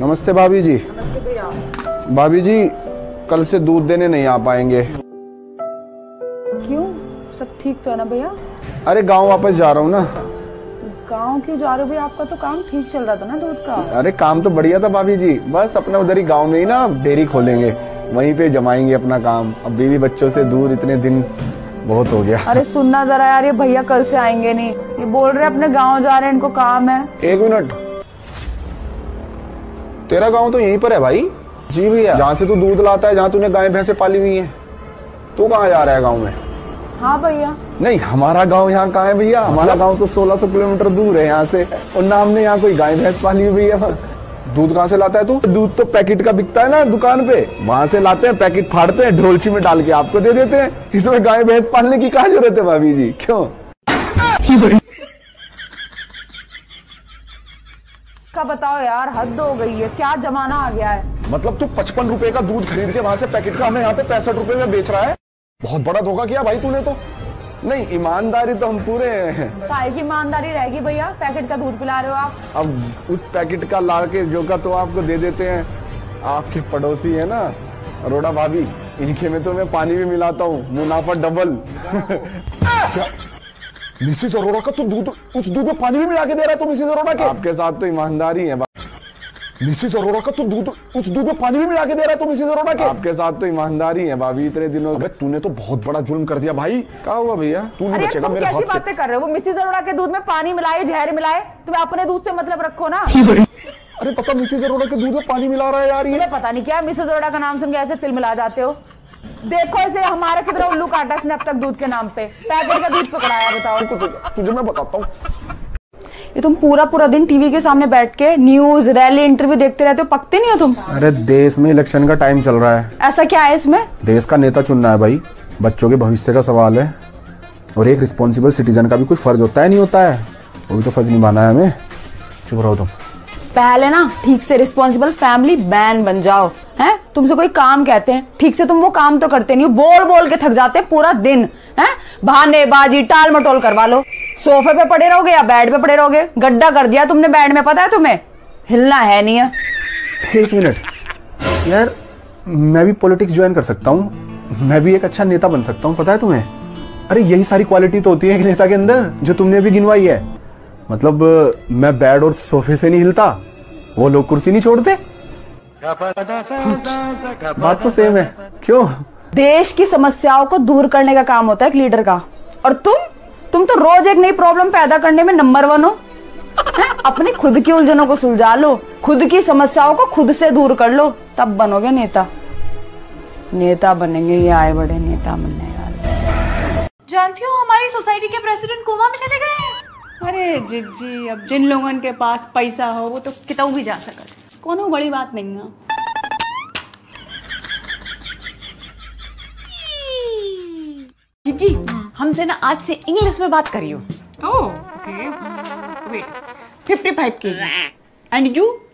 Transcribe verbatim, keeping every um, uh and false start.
नमस्ते भाभी जी। नमस्ते भैया। भाभी जी कल से दूध देने नहीं आ पाएंगे। क्यों, सब ठीक तो है ना भैया? अरे गांव वापस जा रहा हूँ ना। गांव क्यों जा रहे हो भैया? आपका तो काम ठीक चल रहा था ना दूध का। अरे काम तो बढ़िया था भाभी जी, बस अपना उधर ही गांव में ही ना डेयरी खोलेंगे, वहीं पे जमाएंगे अपना काम। अब बीवी बच्चों से दूर इतने दिन बहुत हो गया। अरे सुनना जरा यार, ये भैया कल से आएंगे नहीं, ये बोल रहे अपने गांव जा रहे हैं, इनको काम है। एक मिनट, तेरा गांव तो यहीं पर है भाई? जी भैया, जहाँ से तू दूध लाता है, जहाँ तूने गाय भैंसे पाली हुई है। तू कहाँ जा रहा है गाँव में? हाँ भैया। नहीं, हमारा गांव यहाँ कहाँ है भैया? हमारा गांव तो सोलह सौ किलोमीटर दूर है यहाँ से, और ना हमने यहाँ कोई गाय भैंस पाली हुई है। दूध कहाँ से लाता है तू? दूध तो पैकेट का बिकता है ना दुकान पे, वहां से लाते हैं, पैकेट फाड़ते हैं, ढोलची में डाल के आपको दे देते हैं। इसमें गाय भैंस पालने की क्या जरूरत है भाभी जी? क्यों? का बताओ यार, हद हो गई है, क्या जमाना आ गया है। मतलब तू पचपन रुपए का दूध खरीद के वहां से पैकेट का हमें यहाँ पे पैंसठ रुपए में बेच रहा है? बहुत बड़ा धोखा किया भाई तूने तो। नहीं, ईमानदारी तो हम पूरे हैं। काय की ईमानदारी रहेगी भैया? पैकेट का दूध पिला रहे हो आप। अब उस पैकेट का ला के जो का तो आपको दे देते हैं। आपके पड़ोसी है ना अरोड़ा भाभी, इनके में तो मैं पानी भी मिलाता हूँ, मुनाफा डबल। क्या मिसेस अरोड़ा का तू दूध, उस दूध में पानी भी मिला के दे रहा है तू मिसेस अरोड़ा के? आपके साथ तो ईमानदारी है। मिसेस अरोड़ा का तू दूध, उस दूध में पानी भी मिला के दे रहा है तू मिसेस अरोड़ा के? आपके साथ तो ईमानदारी है भाभी, इतने दिनों। अबे तूने तो बहुत बड़ा जुल्म कर दिया भाई। क्या हुआ भैया? तू नहीं बचेगा मेरे हाथ से। बातें कर रहे हो? वो मिसेस अरोड़ा के दूध में पानी मिलाए, जहर मिलाए, तुम्हें अपने दूध से मतलब रखो ना। अरे पता मिसेस अरोड़ा के दूध में पानी मिला रहा है यार ये। पता नहीं क्या मिसेस अरोड़ा का नाम सुन के ऐसे तिल मिला जाते हो। देखो इसे हमारा कितना उल्लू काटा इसने अब तक दूध के नाम पे, पैकेट का दूध पकड़ाया। बताओ तुझे मैं बताता हूँ। ये तुम पूरा पूरा दिन टीवी के सामने बैठ के न्यूज रैली इंटरव्यू देखते रहते हो, पकते नहीं हो तुम? अरे देश में इलेक्शन का टाइम चल रहा है। ऐसा क्या है इसमें? देश का नेता चुनना है भाई, बच्चों के भविष्य का सवाल है, और एक रिस्पॉन्सिबल सिटीजन का भी कोई फर्ज होता है, नहीं होता है? वो भी तो फर्ज निभाना है हमें। चुप रहो तुम। पहले ना ठीक से रिस्पॉन्सिबल फैमिली मैन बन जाओ। हैं, तुमसे कोई काम कहते हैं, ठीक से तुम वो काम तो करते नहीं हो, बोल बोल के थक जाते हैं पूरा दिन। हैं, बहानेबाजी टाल मटोल करवा लो। सोफे पे पड़े रहोगे या बेड पे पड़े रहोगे? गड्ढा कर दिया तुमने बेड में, पता है तुम्हें? हिलना है नहीं है। एक मिनट यार, मैं भी पॉलिटिक्स ज्वाइन कर सकता हूँ, मैं भी एक अच्छा नेता बन सकता हूँ, पता है तुम्हें? अरे यही सारी क्वालिटी तो होती है एक नेता के अंदर जो तुमने अभी गिनवाई है। मतलब मैं बेड और सोफे से नहीं हिलता, वो लोग कुर्सी नहीं छोड़ते। बात तो सेम है। क्यों? देश की समस्याओं को दूर करने का काम होता है एक लीडर का, और तुम तुम तो रोज एक नई प्रॉब्लम पैदा करने में नंबर वन हो। हैं? अपनी खुद की उलझनों को सुलझा लो, खुद की समस्याओं को खुद से दूर कर लो, तब बनोगे नेता। नेता बनेंगे ये आए बड़े नेता बनने वाले। जानती हो हमारी सोसाइटी के प्रेसिडेंट कोमा में चले गए हैं। अरे जिज्जी, अब जिन लोगों के पास पैसा हो वो तो कितों भी जा सकते, कोनो बड़ी बात नहीं है। जिज्जी, हमसे ना आज से इंग्लिश में बात करियो। Oh okay, wait, fifty five KG and you?